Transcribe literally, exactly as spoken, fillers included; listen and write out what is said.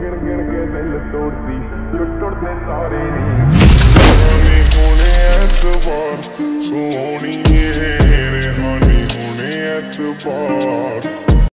गिन गिन के दिल तोड़ती टुटते सारे नी होने एतबार सोनी है रेहानी होने एतबार।